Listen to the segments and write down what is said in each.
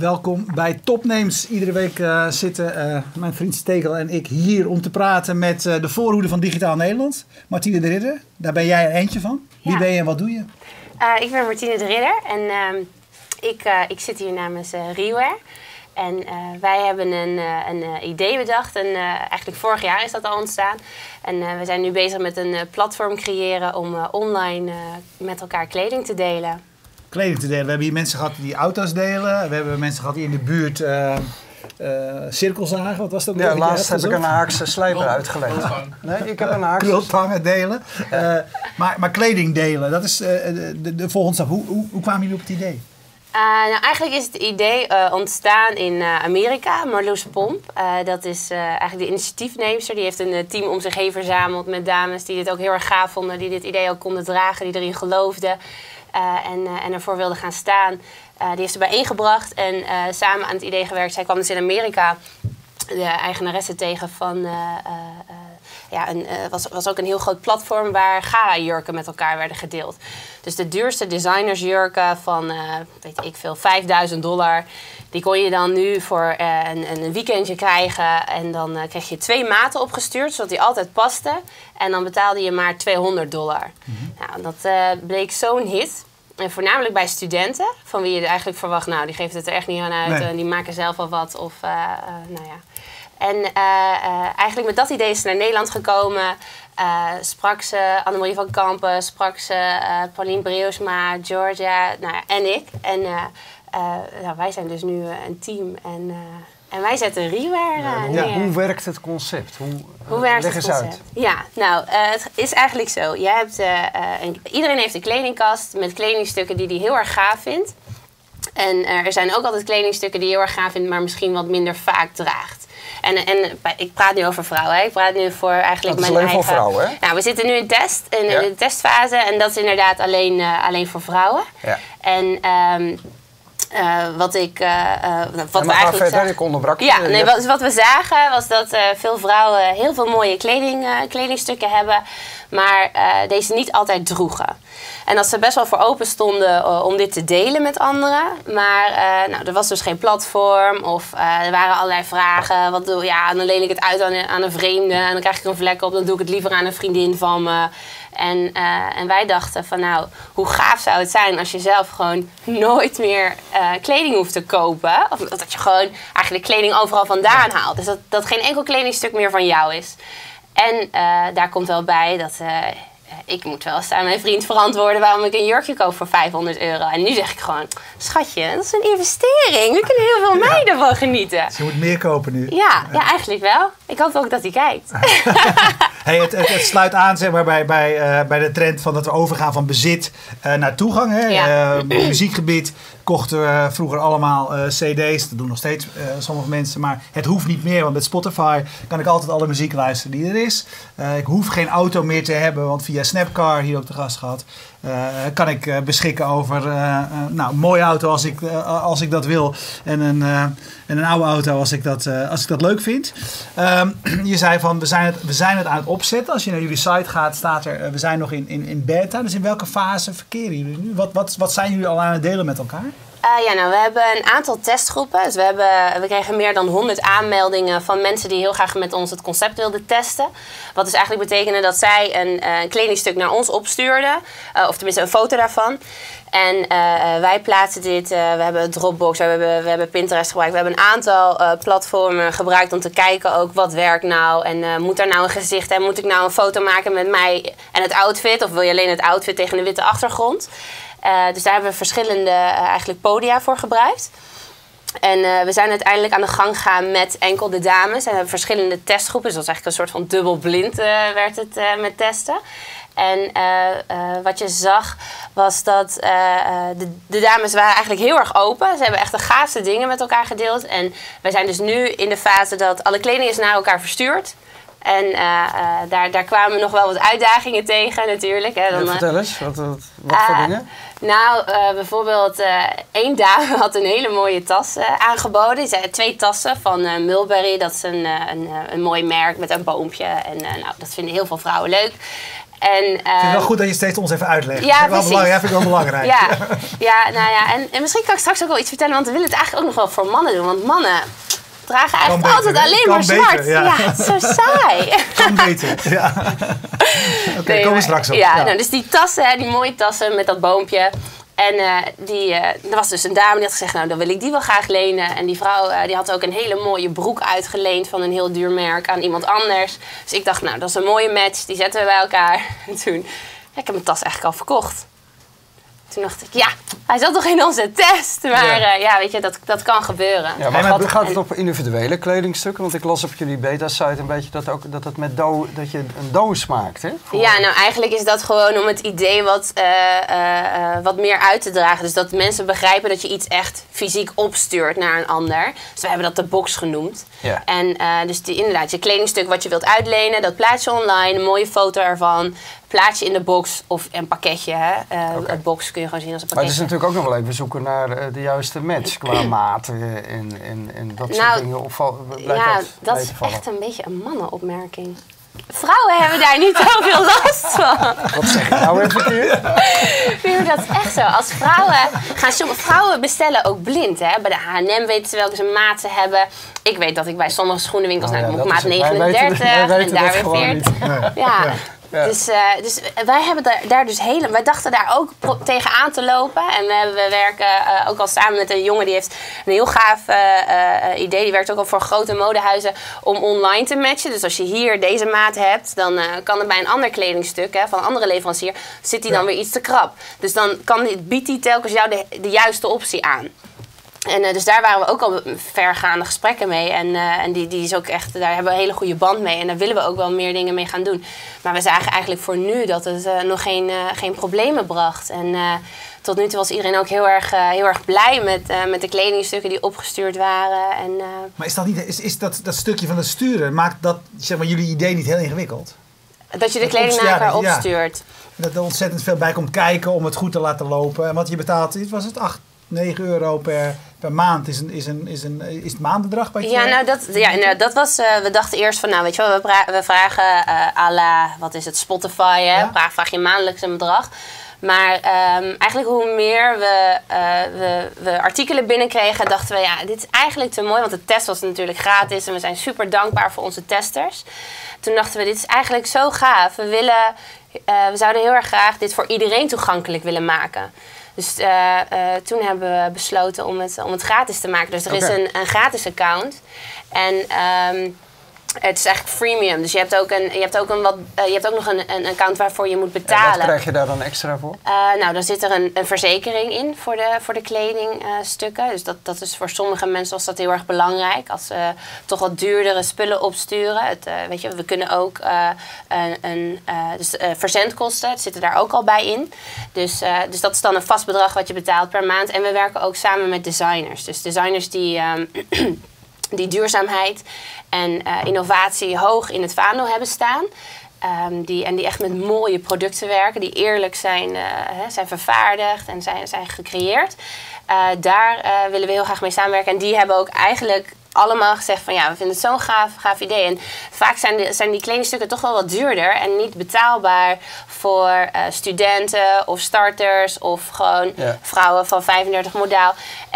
welkom bij Topnames. Iedere week zitten mijn vriend Stekel en ik hier om te praten met de voorhoede van Digitaal Nederland. Martine de Ridder, daar ben jij er eentje van. Wie ben je en wat doe je? Ik ben Martine de Ridder en ik zit hier namens ReWare. En wij hebben een idee bedacht en eigenlijk vorig jaar is dat al ontstaan. En we zijn nu bezig met een platform creëren om online met elkaar kleding te delen. Kleding te delen. We hebben hier mensen gehad die auto's delen. We hebben mensen gehad die in de buurt cirkelzagen. Wat was dat? Ja, laatst heb ik een Haakse slijper uitgeleend. Nee, ik heb een Haakse... Krultangen delen. Maar kleding delen, dat is de volgende stap. Hoe kwamen jullie op het idee? Nou, eigenlijk is het idee ontstaan in Amerika. Marloes Pomp, dat is eigenlijk de initiatiefneemster. Die heeft een team om zich heen verzameld met dames die dit ook heel erg gaaf vonden. Die dit idee ook konden dragen, die erin geloofden. En ervoor wilden gaan staan. Die heeft ze bijeengebracht en samen aan het idee gewerkt. Zij kwam dus in Amerika de eigenaresse tegen van... was ook een heel groot platform waar gala-jurken met elkaar werden gedeeld. Dus de duurste designersjurken van, weet ik veel, $5.000... die kon je dan nu voor een weekendje krijgen. En dan kreeg je 2 maten opgestuurd, zodat die altijd paste. En dan betaalde je maar $200. Nou, dat bleek zo'n hit. En voornamelijk bij studenten, van wie je eigenlijk verwacht... nou, die geven het er echt niet aan uit, die maken zelf wel wat. Of, En eigenlijk met dat idee is ze naar Nederland gekomen. Sprak ze Annemarie van Kampen, sprak ze Pauline Breusma, Georgia en ik. En wij zijn dus nu een team en wij zetten ReWare neer. Hoe werkt het concept? Hoe werkt het concept? Uit. Ja, nou, het is eigenlijk zo. Je hebt, iedereen heeft een kledingkast met kledingstukken die hij heel erg gaaf vindt. En er zijn ook altijd kledingstukken die je heel erg gaaf vindt, maar misschien wat minder vaak draagt. En ik praat nu over vrouwen. Hè. Ik praat nu voor eigenlijk mijn eigen... voor vrouwen, hè? Nou, we zitten nu in de testfase en dat is inderdaad alleen voor vrouwen. Ja. En wat we eigenlijk verder, ik onderbrak. Ja, nee, wat we zagen was dat veel vrouwen heel veel mooie kledingstukken hebben, maar deze niet altijd droegen. En dat ze best wel voor open stonden om dit te delen met anderen. Maar er was dus geen platform of er waren allerlei vragen. Wat doe ja, dan leen ik het uit aan een vreemde en dan krijg ik er een vlek op. Dan doe ik het liever aan een vriendin van me. En wij dachten van nou, hoe gaaf zou het zijn als je zelf gewoon nooit meer kleding hoeft te kopen. Of dat je gewoon eigenlijk kleding overal vandaan haalt. Dus dat geen enkel kledingstuk meer van jou is. En daar komt wel bij dat... ik moet wel eens aan mijn vriend verantwoorden waarom ik een jurkje koop voor €500. En nu zeg ik gewoon, schatje, dat is een investering. Daar kunnen heel veel meiden van genieten. Dus je moet meer kopen nu. Ja, eigenlijk wel. Ik hoop ook dat hij kijkt. Hey, het sluit aan zeg maar, bij de trend van dat we overgaan van bezit naar toegang. Hè? Ja. Op het muziekgebied kochten we vroeger allemaal cd's. Dat doen nog steeds sommige mensen. Maar het hoeft niet meer, want met Spotify kan ik altijd alle muziek luisteren die er is. Ik hoef geen auto meer te hebben, want via Snapcar, hier ook de gast gehad, kan ik beschikken over een mooie auto als ik dat wil. En een oude auto als ik dat leuk vind. Je zei van, we zijn het aan het opzetten. Als je naar jullie site gaat, staat er, we zijn nog in beta. Dus in welke fase verkeren jullie nu? Wat zijn jullie al aan het delen met elkaar? We hebben een aantal testgroepen. Dus we kregen meer dan 100 aanmeldingen van mensen die heel graag met ons het concept wilden testen. Wat dus eigenlijk betekende dat zij een kledingstuk naar ons opstuurden. Of tenminste een foto daarvan. En wij plaatsen dit. We hebben Dropbox, we hebben Pinterest gebruikt. We hebben een aantal platformen gebruikt om te kijken ook wat werkt nou. En moet daar nou een gezicht en moet ik nou een foto maken met mij en het outfit? Of wil je alleen het outfit tegen een witte achtergrond? Dus daar hebben we verschillende eigenlijk podia voor gebruikt. En we zijn uiteindelijk aan de gang gegaan met enkel de dames. En we hebben verschillende testgroepen. Dus dat was eigenlijk een soort van dubbelblind werd het met testen. En wat je zag was dat de dames waren eigenlijk heel erg open. Ze hebben echt de gaafste dingen met elkaar gedeeld. En wij zijn dus nu in de fase dat alle kleding is naar elkaar verstuurd. En daar kwamen nog wel wat uitdagingen tegen natuurlijk. Hè. Dan, vertel eens, wat voor dingen? Nou, bijvoorbeeld één dame had een hele mooie tas aangeboden. Ze had 2 tassen van Mulberry. Dat is een mooi merk met een boompje. En dat vinden heel veel vrouwen leuk. En, ik vind het wel goed dat je steeds ons even uitlegt. Ja, dat vind ik wel belangrijk. Ja, nou ja, en misschien kan ik straks ook wel iets vertellen, want we willen het eigenlijk ook nog wel voor mannen doen. Want mannen dragen eigenlijk altijd alleen maar zwart. Ja, het is zo saai. Kan beter, ja. Oké, komen we straks op. Ja, nou, dus die tassen, die mooie tassen met dat boompje. En er was dus een dame die had gezegd, nou dan wil ik die wel graag lenen. En die vrouw die had ook een hele mooie broek uitgeleend van een heel duur merk aan iemand anders. Dus ik dacht, nou dat is een mooie match, die zetten we bij elkaar. En toen, ik heb mijn tas eigenlijk al verkocht. Toen dacht ik, ja, hij zat toch in onze test. Maar ja, weet je, dat kan gebeuren. Ja, maar gaat het op individuele kledingstukken? Want ik las op jullie beta-site een beetje dat het met dat je een doos maakt, hè? Ja, nou eigenlijk is dat gewoon om het idee wat meer uit te dragen. Dus dat mensen begrijpen dat je iets echt fysiek opstuurt naar een ander. Dus we hebben dat de box genoemd. Ja. En dus inderdaad, je kledingstuk wat je wilt uitlenen, dat plaats je online, een mooie foto ervan. Plaats je in de box of een pakketje. Een box kun je gewoon zien als een pakketje. Maar het is natuurlijk ook nog wel even zoeken naar de juiste match qua maten en dat soort dingen. Of dat is echt een beetje een mannenopmerking. Vrouwen hebben daar niet zoveel last van. Wat zeg je nou even hier? Nee, dat is echt zo. Als vrouwen bestellen ook blind. Hè? Bij de H&M weten ze welke ze maten hebben. Ik weet dat ik bij sommige schoenenwinkels maat 39 en daar weer 40. Ja. Ja. Dus wij hebben daar dus wij dachten daar ook tegenaan te lopen. En we werken ook al samen met een jongen die heeft een heel gaaf idee. Die werkt ook al voor grote modehuizen om online te matchen. Dus als je hier deze maat hebt, dan kan er bij een ander kledingstuk van een andere leverancier, zit die dan weer iets te krap. Dus dan biedt die telkens jou de juiste optie aan. En dus daar waren we ook al vergaande gesprekken mee. En die is ook echt, daar hebben we een hele goede band mee. En daar willen we ook wel meer dingen mee gaan doen. Maar we zagen eigenlijk voor nu dat het nog geen problemen bracht. En tot nu toe was iedereen ook heel erg blij met de kledingstukken die opgestuurd waren. En, maar is dat niet, is dat stukje van het sturen, maakt dat zeg maar, jullie idee niet heel ingewikkeld? Dat je de kleding naar elkaar opstuurt. Dat er ontzettend veel bij komt kijken om het goed te laten lopen. Want je betaalt, was het 9 euro per maand is het maandbedrag bij je? Ja, dat was. We dachten eerst van, nou weet je wel, we vragen à la, wat is het, Spotify, hè? Ja? Vraag je maandelijks een bedrag. Maar eigenlijk hoe meer we artikelen binnenkregen, dachten we, ja, dit is eigenlijk te mooi. Want de test was natuurlijk gratis en we zijn super dankbaar voor onze testers. Toen dachten we, dit is eigenlijk zo gaaf. We zouden heel erg graag dit voor iedereen toegankelijk willen maken. Dus toen hebben we besloten om het gratis te maken. Dus er is een gratis account. En het is eigenlijk freemium. Dus je hebt ook nog een account waarvoor je moet betalen. En wat krijg je daar dan extra voor? Nou, dan zit er een verzekering in voor de kledingstukken. Dus dat is voor sommige mensen was dat heel erg belangrijk. Als ze toch wat duurdere spullen opsturen. Weet je, we kunnen ook verzendkosten, dat zitten daar ook al bij in. Dus dat is dan een vast bedrag wat je betaalt per maand. En we werken ook samen met designers. Dus designers die duurzaamheid en innovatie hoog in het vaandel hebben staan. Die echt met mooie producten werken, die eerlijk zijn vervaardigd en zijn gecreëerd. Daar willen we heel graag mee samenwerken. En die hebben ook eigenlijk allemaal gezegd van ja, we vinden het zo'n gaaf idee. En vaak zijn die kledingstukken toch wel wat duurder en niet betaalbaar voor studenten of starters of gewoon vrouwen van 35 modaal.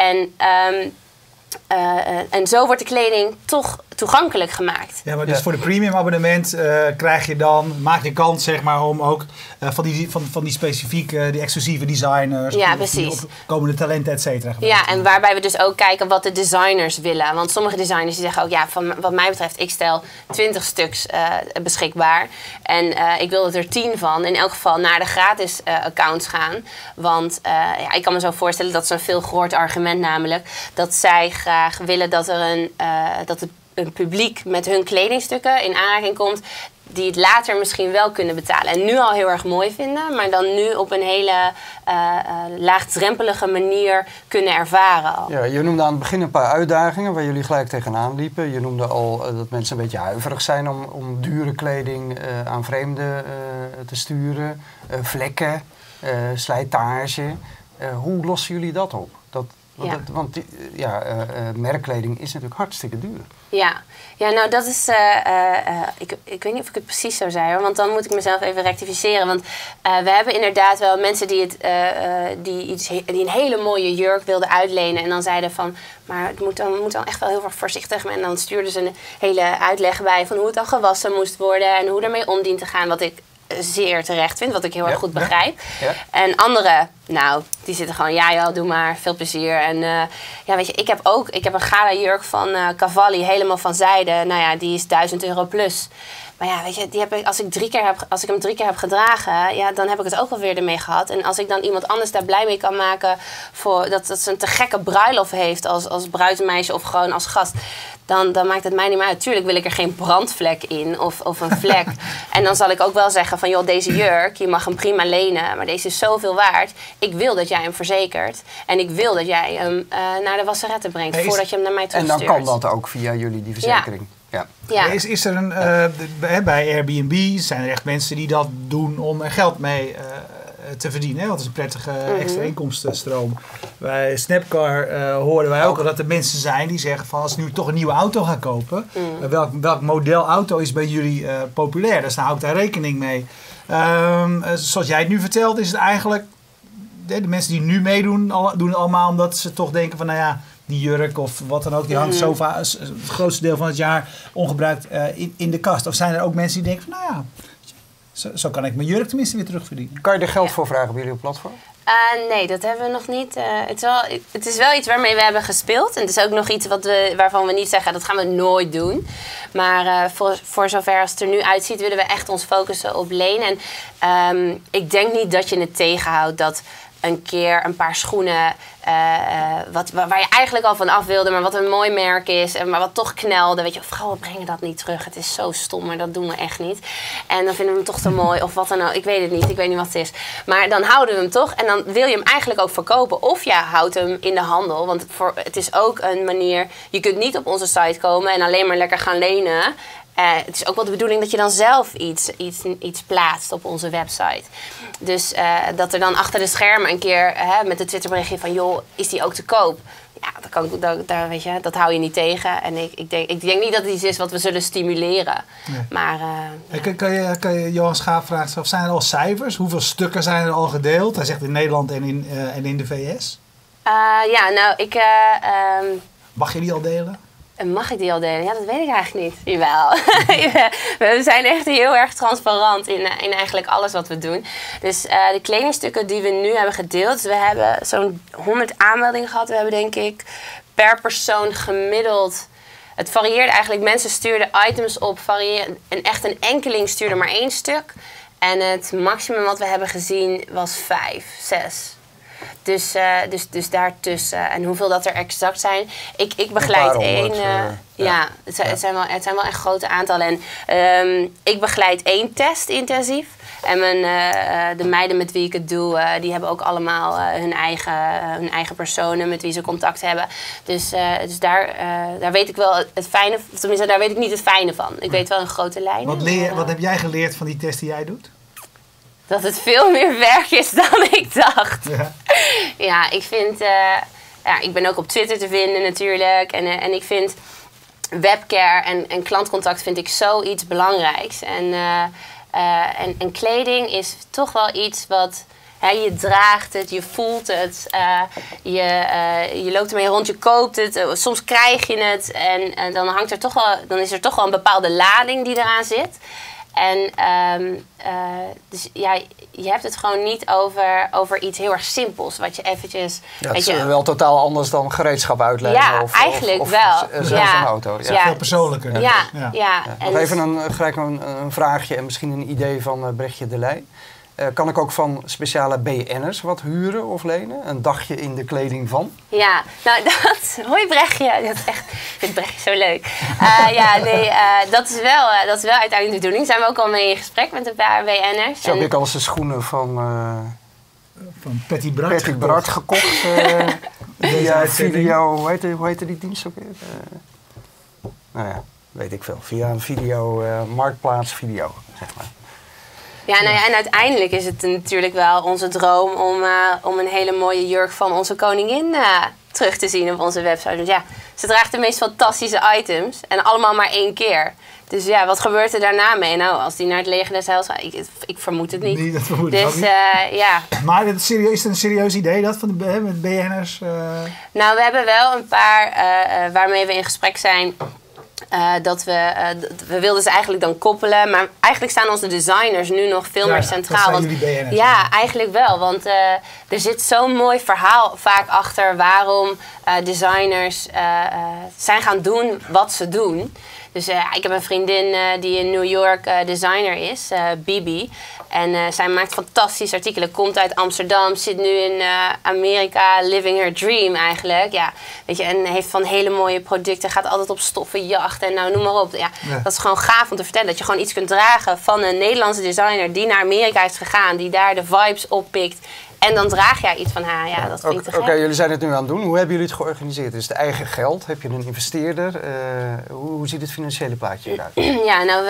En zo wordt de kleding toch toegankelijk gemaakt. Ja, maar dus voor de premium abonnement maak je kans zeg maar om ook van die specifieke, die exclusieve designers, die opkomende talenten, et cetera. Ja, en waarbij we dus ook kijken wat de designers willen. Want sommige designers die zeggen ook, ja, wat mij betreft, ik stel 20 stuks beschikbaar. En ik wil dat er 10 van, in elk geval naar de gratis accounts gaan. Want ik kan me zo voorstellen, dat is een veel gehoord argument namelijk, dat zij graag willen dat er een publiek met hun kledingstukken in aanraking komt die het later misschien wel kunnen betalen. En nu al heel erg mooi vinden, maar dan nu op een hele laagdrempelige manier kunnen ervaren al. Ja, je noemde aan het begin een paar uitdagingen waar jullie gelijk tegenaan liepen. Je noemde al dat mensen een beetje huiverig zijn om dure kleding aan vreemden te sturen. Vlekken, slijtage. Hoe lossen jullie dat op? Want merkkleding is natuurlijk hartstikke duur. Ja, nou dat is... ik weet niet of ik het precies zo zei, hoor, want dan moet ik mezelf even rectificeren. Want we hebben inderdaad wel mensen die een hele mooie jurk wilden uitlenen. En dan zeiden van, maar het moet dan echt wel heel erg voorzichtig. En dan stuurden ze een hele uitleg bij van hoe het dan gewassen moest worden. En hoe ermee om dient te gaan, wat ik zeer terecht vind, wat ik heel erg goed begrijp. Ja. En anderen, nou, die zitten gewoon, doe maar, veel plezier. En weet je, ik heb een gala jurk van Cavalli, helemaal van zijde. Nou ja, die is €1000 plus. Maar ja, weet je, die heb ik, als ik hem 3 keer heb gedragen, dan heb ik het ook alweer ermee gehad. En als ik dan iemand anders daar blij mee kan maken voor dat ze een te gekke bruiloft heeft als bruidsmeisje of gewoon als gast, dan maakt het mij niet meer uit. Tuurlijk wil ik er geen brandvlek in of een vlek. En dan zal ik ook wel zeggen van, joh, deze jurk, je mag hem prima lenen, maar deze is zoveel waard. Ik wil dat jij hem verzekert. En ik wil dat jij hem naar de wasserette brengt voordat je hem naar mij terugstuurt. En dan kan dat ook via jullie, die verzekering. Ja. Is er bij Airbnb zijn er echt mensen die dat doen om er geld mee te verdienen? Want het is een prettige extra inkomstenstroom. Bij Snapcar hoorden wij ook al dat er mensen zijn die zeggen van, als ik nu toch een nieuwe auto ga kopen, welk model auto is bij jullie populair? Dus dan hou ik daar rekening mee. Zoals jij het nu vertelt, is het eigenlijk, de mensen die nu meedoen, doen het allemaal omdat ze toch denken van, nou ja, die jurk of wat dan ook, die hangt het grootste deel van het jaar ongebruikt in de kast. Of zijn er ook mensen die denken van, nou ja, zo kan ik mijn jurk tenminste weer terugverdienen. Kan je er geld voor vragen bij jullie op platform? Nee, dat hebben we nog niet. Het is wel iets waarmee we hebben gespeeld. En het is ook nog iets waarvan we niet zeggen, dat gaan we nooit doen. Maar voor zover als het er nu uitziet, willen we echt ons focussen op lenen. En ik denk niet dat je het tegenhoudt dat een keer een paar schoenen waar je eigenlijk al van af wilde, maar wat een mooi merk is, maar wat toch knelde. Weet je, vrouwen brengen dat niet terug. Het is zo stom, maar dat doen we echt niet. En dan vinden we hem toch te mooi of wat dan ook. Ik weet het niet, ik weet niet wat het is. Maar dan houden we hem toch en dan wil je hem eigenlijk ook verkopen. Of je houdt hem in de handel, want het is ook een manier. Je kunt niet op onze site komen en alleen maar lekker gaan lenen. Het is ook wel de bedoeling dat je dan zelf iets plaatst op onze website. Dus dat er dan achter de schermen een keer met de Twitterberichtje van, joh, is die ook te koop? Ja, weet je, dat hou je niet tegen. En ik denk niet dat het iets is wat we zullen stimuleren. Nee. Maar, kan je Johan Schaap vragen, zijn er al cijfers? Hoeveel stukken zijn er al gedeeld? Hij zegt in Nederland en in de VS. Mag je die al delen? Mag ik die al delen? Ja, dat weet ik eigenlijk niet. Jawel. We zijn echt heel erg transparant in eigenlijk alles wat we doen. Dus de kledingstukken die we nu hebben gedeeld. We hebben zo'n 100 aanmeldingen gehad. We hebben denk ik per persoon gemiddeld. Het varieerde eigenlijk. Mensen stuurden items op. Echt een enkeling stuurde maar 1 stuk. En het maximum wat we hebben gezien was 5, 6. Dus daartussen. En hoeveel dat er exact zijn. Ik begeleid het zijn wel echt grote aantallen. En ik begeleid 1 test intensief. En de meiden met wie ik het doe, die hebben ook allemaal hun eigen personen met wie ze contact hebben. Dus daar weet ik wel het fijne, tenminste daar weet ik niet het fijne van. Ik weet wel een grote lijn. Wat heb jij geleerd van die test die jij doet? Dat het veel meer werk is dan ik dacht. Ja, ik vind... ik ben ook op Twitter te vinden natuurlijk. En ik vind webcare en klantcontact vind ik zoiets belangrijks. En kleding is toch wel iets wat... je draagt het, je voelt het, je loopt ermee rond, je koopt het. Soms krijg je het en dan is er toch wel een bepaalde lading die eraan zit. En dus ja, je hebt het gewoon niet over iets heel erg simpels. Wat je eventjes... Ja, het is wel totaal anders dan gereedschap uitlenen. Ja, eigenlijk wel. Zelfs een auto. Ja. Veel persoonlijker. Ja. Nog even gelijk een vraagje en misschien een idee van Brechtje de Leij. Kan ik ook van speciale BN'ers wat huren of lenen? Een dagje in de kleding van? Ja, nou hoi Brechtje. Ik vind Brechtje zo leuk. Dat is wel uiteindelijk de bedoeling. Zijn we ook al mee in gesprek met een paar BN'ers. Zo heb ik al eens de schoenen van Petit Bart gekocht. Via video, hoe heette die dienst ook weer? Nou ja, weet ik veel. Via een video, marktplaats video, zeg maar. Ja, en uiteindelijk is het natuurlijk wel onze droom om een hele mooie jurk van onze koningin terug te zien op onze website. Dus ja, ze draagt de meest fantastische items en allemaal maar 1 keer. Dus ja, wat gebeurt er daarna mee? Nou, als die naar het leger des heils gaat, ik vermoed het niet. Nee, dat vermoed ik ook niet. Ja. Maar is het een serieus idee dat van de met BN'ers? Nou, we hebben wel een paar waarmee we in gesprek zijn. Dat we wilden ze eigenlijk dan koppelen. Maar eigenlijk staan onze designers nu nog veel meer centraal. Dat zijn jullie BN'ers. Ja, eigenlijk wel. Want er zit zo'n mooi verhaal vaak achter waarom designers zijn gaan doen wat ze doen. Dus ik heb een vriendin die in New York designer is, Bibi. En zij maakt fantastische artikelen. Komt uit Amsterdam, zit nu in Amerika, living her dream eigenlijk. Ja, weet je, en heeft van hele mooie producten. Gaat altijd op stoffenjacht en nou, noem maar op. Ja, dat is gewoon gaaf om te vertellen. Dat je gewoon iets kunt dragen van een Nederlandse designer die naar Amerika is gegaan. Die daar de vibes oppikt. En dan draag jij iets van haar. Ja, dat vind ik te gek. Oké, jullie zijn het nu aan het doen. Hoe hebben jullie het georganiseerd? Is het eigen geld? Heb je een investeerder? Hoe ziet het financiële plaatje eruit? Ja, nou,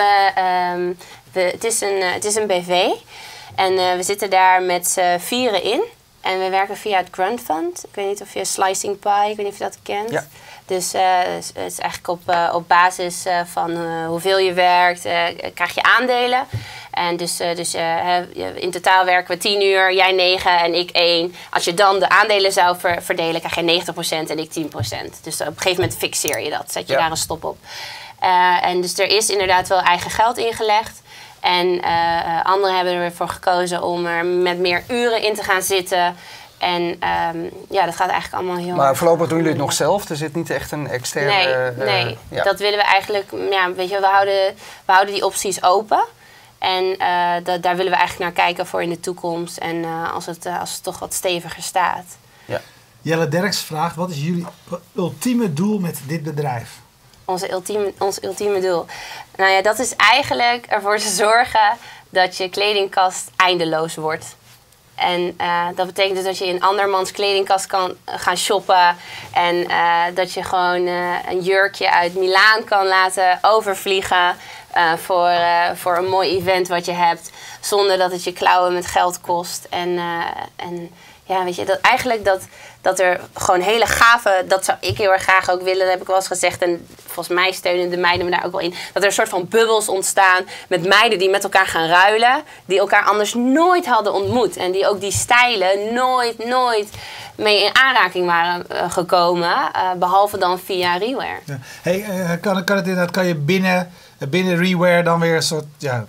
het is een BV. En we zitten daar met z'n 4 in. En we werken via het Grant Fund. Ik weet niet of je Slicing Pie, ik weet niet of je dat kent. Ja. Dus het is eigenlijk op basis van hoeveel je werkt, krijg je aandelen. En dus in totaal werken we 10 uur, jij 9 en ik 1. Als je dan de aandelen zou verdelen, krijg je 90% en ik 10%. Dus op een gegeven moment fixeer je dat, zet je daar een stop op. En dus er is inderdaad wel eigen geld ingelegd. En anderen hebben ervoor gekozen om er met meer uren in te gaan zitten. En dat gaat eigenlijk allemaal heel... Maar voorlopig doen jullie het nog zelf? Er zit niet echt een externe... Nee. Dat willen we eigenlijk... Ja, weet je, we houden die opties open. En daar willen we eigenlijk naar kijken voor in de toekomst. En als het toch wat steviger staat. Ja. Jelle Derks vraagt, wat is jullie ultieme doel met dit bedrijf? Ons ultieme doel? Nou ja, dat is eigenlijk ervoor te zorgen dat je kledingkast eindeloos wordt. En dat betekent dus dat je in andermans kledingkast kan gaan shoppen. En dat je gewoon een jurkje uit Milaan kan laten overvliegen. Voor een mooi event wat je hebt. Zonder dat het je klauwen met geld kost. En ja, weet je, dat er gewoon hele gave... Dat zou ik heel erg graag ook willen, dat heb ik wel eens gezegd. En volgens mij steunen de meiden me daar ook wel in. Dat er een soort van bubbels ontstaan met meiden die met elkaar gaan ruilen. Die elkaar anders nooit hadden ontmoet. En die ook die stijlen nooit mee in aanraking waren gekomen. Behalve dan via Rewear. Ja. Hey, kan je binnen Rewear dan weer een soort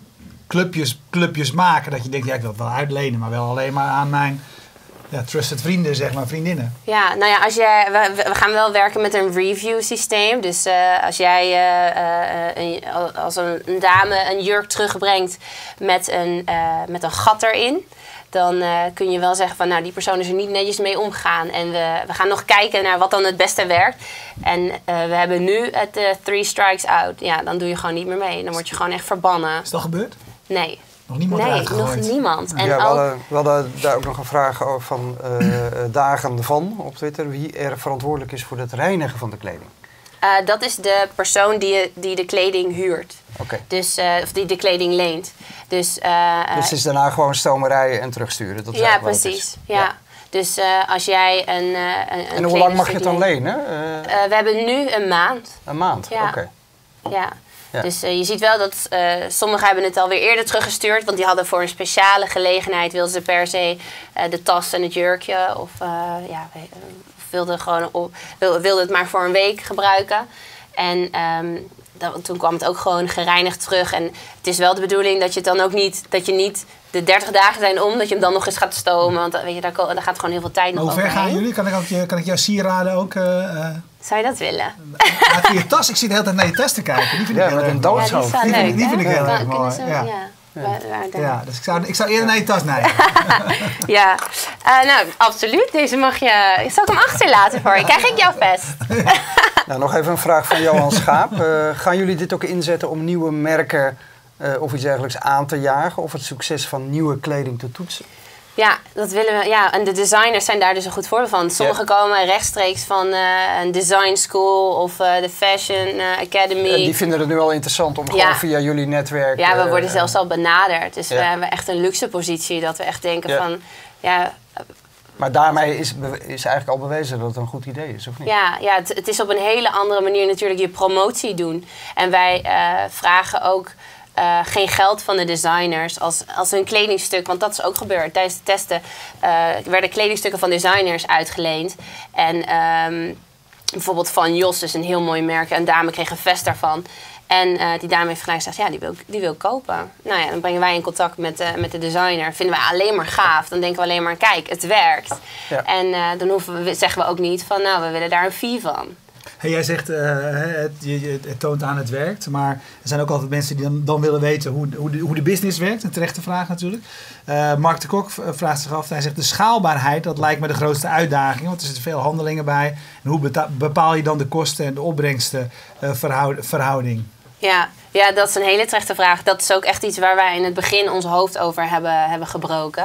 clubjes maken? Dat je denkt, ja, ik wil het wel uitlenen, maar wel alleen maar aan mijn... Ja, trusted vrienden, zeg maar, vriendinnen. Ja, nou ja, we gaan wel werken met een review systeem. Dus als jij als een dame een jurk terugbrengt met een gat erin... dan kun je wel zeggen van, nou, die persoon is er niet netjes mee omgegaan. En we gaan nog kijken naar wat dan het beste werkt. En we hebben nu het 3 strikes out. Ja, dan doe je gewoon niet meer mee. Dan word je gewoon echt verbannen. Is dat gebeurd? Nee. Nog niemand uitgegooid? Nog niemand. En ja, we hadden daar ook nog een vraag over van Dagen van op Twitter. Wie er verantwoordelijk is voor het reinigen van de kleding? Dat is de persoon die de kleding huurt. Okay. Dus, of die de kleding leent. Dus het is daarna gewoon stomerij en terugsturen? Dat is ja, precies. Ja. Dus als jij een en hoe lang mag je het dan lenen? We hebben nu een maand. Een maand? Ja. Oké. Ja. Ja. Dus je ziet wel dat sommigen hebben het alweer eerder teruggestuurd. Want die hadden voor een speciale gelegenheid... wilden ze per se de tas en het jurkje. Of wilden het maar voor een week gebruiken. En toen kwam het ook gewoon gereinigd terug. En het is wel de bedoeling dat je het dan ook niet... dat je niet de 30 dagen zijn om, dat je hem dan nog eens gaat stomen. Want weet je, daar gaat gewoon heel veel tijd nog overheen. Hoe ver gaan jullie? Kan ik jouw sieraden ook... Zou je dat willen? Voor je tas, ik zit de hele tijd naar je tas te kijken. Die vind ik met een doodshoofd. Die vind ik heel erg mooi. Ja, dus ik zou eerder naar je tas neigen. Ja, nou, absoluut. Deze mag je... Zal ik hem achterlaten voor je? Krijg ik jouw vest? Nou, nog even een vraag van Johan Schaap. Gaan jullie dit ook inzetten om nieuwe merken of iets dergelijks aan te jagen? Of het succes van nieuwe kleding te toetsen? Ja, dat willen we. Ja, en de designers zijn daar dus een goed voorbeeld van. Sommigen komen rechtstreeks van een design school of de Fashion Academy. Die vinden het nu al interessant om gewoon via jullie netwerk... Ja, we worden zelfs al benaderd. Dus we hebben echt een luxe positie dat we echt denken van... Ja, Maar daarmee is eigenlijk al bewezen dat het een goed idee is, of niet? Ja, het is op een hele andere manier natuurlijk je promotie doen. En wij vragen ook geen geld van de designers als hun kledingstuk. Want dat is ook gebeurd. Tijdens de testen werden kledingstukken van designers uitgeleend. En bijvoorbeeld van Jos, dus een heel mooi merk. Een dame kreeg een vest daarvan. En die dame heeft gelijk gezegd, ja, die wil kopen. Nou ja, dan brengen wij in contact met de designer. Vinden wij alleen maar gaaf. Dan denken we alleen maar, kijk, het werkt. Ja. En dan zeggen we ook niet van, nou, we willen daar een fee van. Hey, jij zegt, het toont aan het werkt. Maar er zijn ook altijd mensen die dan willen weten hoe de business werkt. Een terechte vraag natuurlijk. Mark de Kok vraagt zich af. Hij zegt, de schaalbaarheid, dat lijkt me de grootste uitdaging. Want er zitten veel handelingen bij. En hoe bepaal je dan de kosten en de opbrengsten verhouding? Ja, dat is een hele terechte vraag. Dat is ook echt iets waar wij in het begin ons hoofd over hebben gebroken.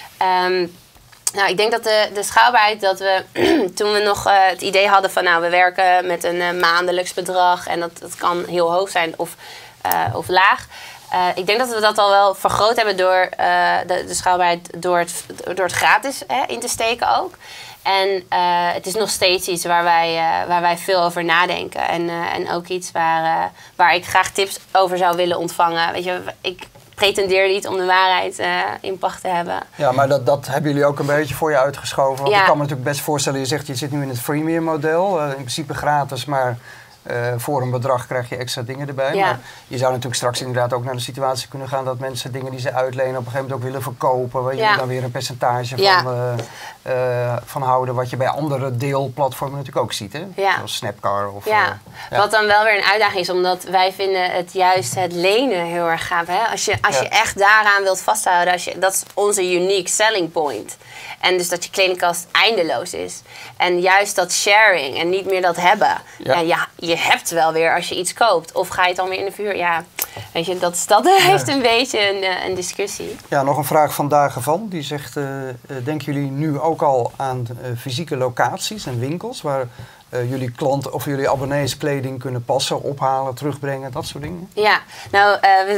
Nou, ik denk dat de schaalbaarheid, dat we toen we nog het idee hadden van, nou, we werken met een maandelijks bedrag en dat kan heel hoog zijn of laag. Ik denk dat we dat al wel vergroot hebben door de schaalbaarheid door het gratis in te steken ook. En het is nog steeds iets waar wij veel over nadenken. En ook iets waar ik graag tips over zou willen ontvangen. Weet je, ik pretendeer niet om de waarheid in pacht te hebben. Ja, maar dat hebben jullie ook een beetje voor je uitgeschoven. Want ik kan me natuurlijk best voorstellen, je zegt je zit nu in het freemium model. In principe gratis, maar voor een bedrag krijg je extra dingen erbij. Ja. Maar je zou natuurlijk straks inderdaad ook naar de situatie kunnen gaan dat mensen dingen die ze uitlenen op een gegeven moment ook willen verkopen. Waar je dan weer een percentage van houden. Wat je bij andere deelplatformen natuurlijk ook ziet. Hè? Zoals Snapcar. Wat dan wel weer een uitdaging is. Omdat wij vinden het lenen heel erg gaaf. Hè? Als je echt daaraan wilt vasthouden. Dat is onze unique selling point. En dus dat je kledingkast eindeloos is. En juist dat sharing en niet meer dat hebben. Je hebt wel weer als je iets koopt. Of ga je het dan weer in de vuur? Ja, weet je, dat heeft een beetje een discussie. Ja, nog een vraag van Dagen van. Die zegt, denken jullie nu ook al aan fysieke locaties en winkels waar jullie klanten of jullie abonnees kleding kunnen passen, ophalen, terugbrengen, dat soort dingen? Ja, nou,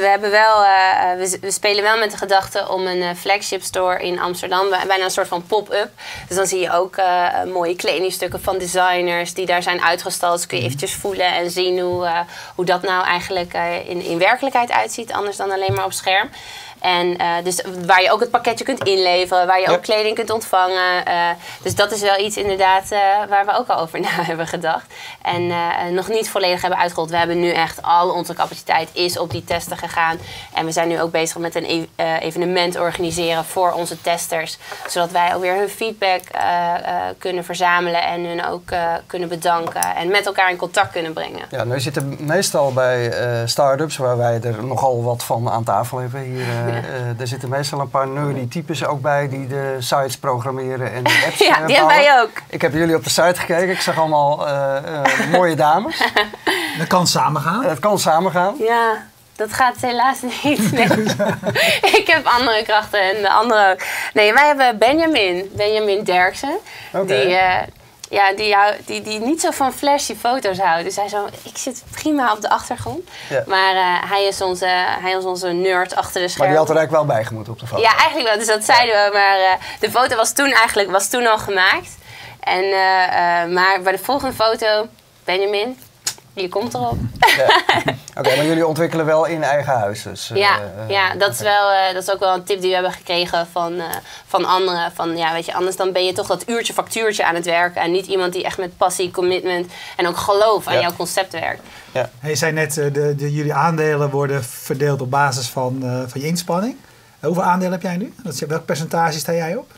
we spelen wel met de gedachte om een flagship store in Amsterdam, bijna een soort van pop-up. Dus dan zie je ook mooie kledingstukken van designers die daar zijn uitgestald. Dus kun je eventjes voelen en zien hoe dat nou eigenlijk in werkelijkheid uitziet, anders dan alleen maar op scherm. En dus waar je ook het pakketje kunt inleveren, waar je ook kleding kunt ontvangen. Dus dat is wel iets inderdaad waar we ook al over na hebben gedacht. En nog niet volledig hebben uitgerold. We hebben nu echt al onze capaciteit is op die testen gegaan. En we zijn nu ook bezig met een evenement organiseren voor onze testers. Zodat wij ook weer hun feedback kunnen verzamelen en hun ook kunnen bedanken. En met elkaar in contact kunnen brengen. Ja, nu zitten meestal bij start-ups, waar wij er nogal wat van aan tafel hebben hier. Er zitten meestal een paar nerdy types ook bij die de sites programmeren en de apps die hebben wij ook. Ik heb jullie op de site gekeken. Ik zag allemaal mooie dames. Dat kan samengaan. Dat kan samengaan. Ja, dat gaat helaas niet. Nee. Ik heb andere krachten en de andere ook. Nee, wij hebben Benjamin Derksen. Okay. Die niet zo van flashy foto's houdt. Dus hij zo, ik zit prima op de achtergrond. Ja. Maar hij is onze nerd achter de schermen. Maar die had er eigenlijk wel bijgemoet op de foto. Ja, eigenlijk wel. Dus dat zeiden we. Maar de foto was toen al gemaakt. En, maar bij de volgende foto, Benjamin, je komt erop. Ja. Oké, maar jullie ontwikkelen wel in eigen huis dus? Dat is ook wel een tip die we hebben gekregen van anderen. Van, ja, weet je, anders dan ben je toch dat uurtje factuurtje aan het werken. En niet iemand die echt met passie, commitment en ook geloof aan jouw concept werkt. Ja. Je zei net, jullie aandelen worden verdeeld op basis van je inspanning. Hoeveel aandelen heb jij nu? Welk percentage sta jij op?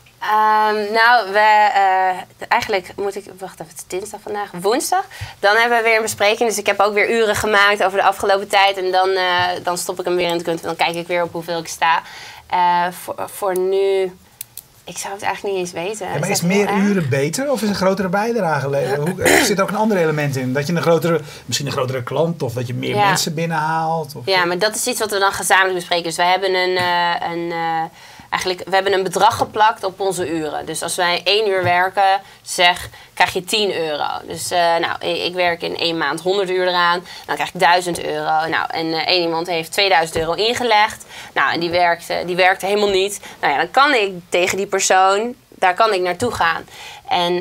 Eigenlijk moet ik... Wacht even, het is dinsdag vandaag. Woensdag. Dan hebben we weer een bespreking. Dus ik heb ook weer uren gemaakt over de afgelopen tijd. En dan stop ik hem weer in het kunt. Dan kijk ik weer op hoeveel ik sta. Voor nu... Ik zou het eigenlijk niet eens weten. Ja, maar is meer uren beter of is een grotere bijdrage? Er zit ook een ander element in. Dat je misschien een grotere klant of dat je meer mensen binnenhaalt. Of ja, maar dat is iets wat we dan gezamenlijk bespreken. Dus wij hebben we hebben een bedrag geplakt op onze uren. Dus als wij 1 uur werken, krijg je €10. Dus ik werk in 1 maand 100 uur eraan. Dan krijg ik €1000. Nou, en één iemand heeft €2000 ingelegd. Nou, en die werkte helemaal niet. Nou ja, dan kan ik tegen die persoon daar kan ik naartoe gaan. En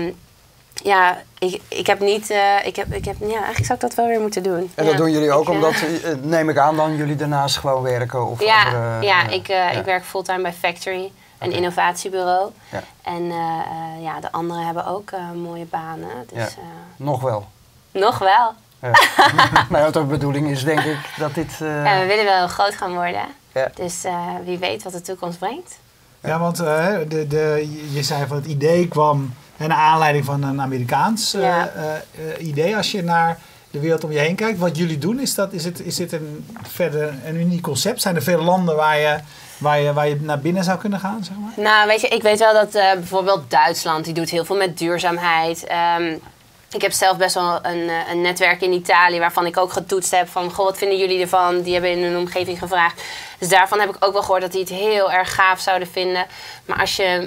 ik heb niet... eigenlijk zou ik dat wel weer moeten doen. En dat doen jullie ook omdat, neem ik aan dan, jullie daarnaast gewoon werken? Of ik werk fulltime bij Factory, een innovatiebureau. Ja. En de anderen hebben ook mooie banen. Dus, nog wel? Nog wel. Ja. Maar wat de bedoeling is, denk ik, dat dit... we willen wel heel groot gaan worden. Ja. Dus wie weet wat de toekomst brengt. Ja, want je zei van het idee kwam naar aanleiding van een Amerikaans idee. Als je naar de wereld om je heen kijkt, wat jullie doen, is dit verder een uniek concept? Zijn er veel landen waar je naar binnen zou kunnen gaan, zeg maar? Nou, weet je, ik weet wel dat bijvoorbeeld Duitsland, die doet heel veel met duurzaamheid. Ik heb zelf best wel een netwerk in Italië waarvan ik ook getoetst heb van, goh, wat vinden jullie ervan? Die hebben in hun omgeving gevraagd. Dus daarvan heb ik ook wel gehoord dat die het heel erg gaaf zouden vinden. Maar als je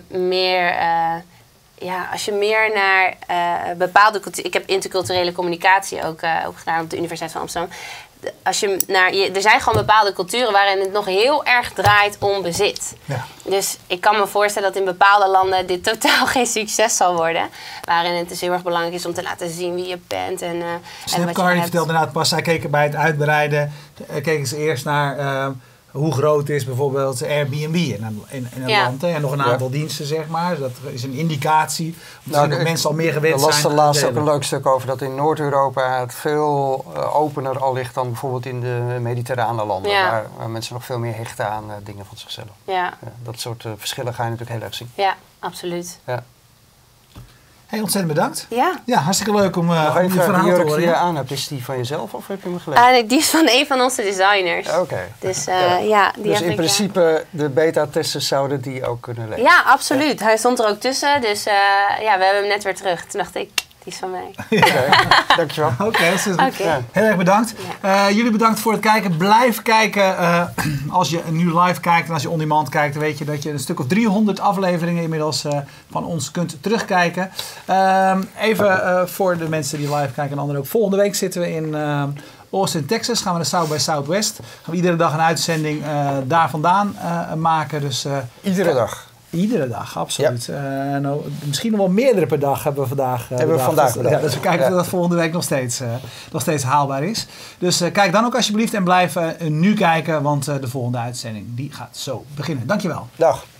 meer naar bepaalde cultuur... Ik heb interculturele communicatie ook gedaan op de Universiteit van Amsterdam. Er zijn gewoon bepaalde culturen waarin het nog heel erg draait om bezit. Ja. Dus ik kan me voorstellen dat in bepaalde landen dit totaal geen succes zal worden. Waarin het dus heel erg belangrijk is om te laten zien wie je bent. En wat je vertelde inderdaad pas, zij keken bij het uitbreiden, keken ze eerst naar... hoe groot is bijvoorbeeld Airbnb in een land. En nog een aantal diensten, zeg maar. Dat is een indicatie. Dat mensen al meer gewend zijn. Er was laatst ook een leuk stuk over dat in Noord-Europa het veel opener al ligt dan bijvoorbeeld in de mediterrane landen. Ja. Waar mensen nog veel meer hechten aan dingen van zichzelf. Ja. Dat soort verschillen ga je natuurlijk heel erg zien. Ja, absoluut. Ja. Hey, ontzettend bedankt. Ja. Ja, hartstikke leuk om je verhaal te horen. Die jurk die je aan hebt, is die van jezelf of heb je hem gelezen? Die is van een van onze designers. Oké. Dus, dus in principe de beta-testers zouden die ook kunnen lezen? Ja, absoluut. Ja. Hij stond er ook tussen. Dus we hebben hem net weer terug. Toen dacht ik, die is van mij. Dankjewel. Oké. Heel erg bedankt. Ja. Jullie bedankt voor het kijken. Blijf kijken. Als je nu live kijkt en als je on demand kijkt, dan weet je dat je een stuk of 300 afleveringen inmiddels van ons kunt terugkijken. Even voor de mensen die live kijken en anderen ook. Volgende week zitten we in Austin, Texas. Gaan we naar South by Southwest. Gaan we iedere dag een uitzending daar vandaan maken. Dus, iedere dag? Iedere dag, absoluut. Ja. Misschien nog wel meerdere per dag hebben we vandaag. Dus we kijken of dat volgende week nog steeds haalbaar is. Dus kijk dan ook alsjeblieft en blijf nu kijken, want de volgende uitzending die gaat zo beginnen. Dankjewel. Dag.